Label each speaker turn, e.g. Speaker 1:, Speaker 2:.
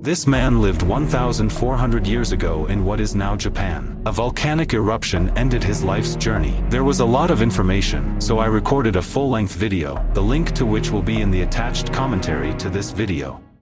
Speaker 1: This man lived 1,400 years ago in what is now Japan. A volcanic eruption ended his life's journey. There was a lot of information, so I recorded a full-length video, the link to which will be in the attached commentary to this video.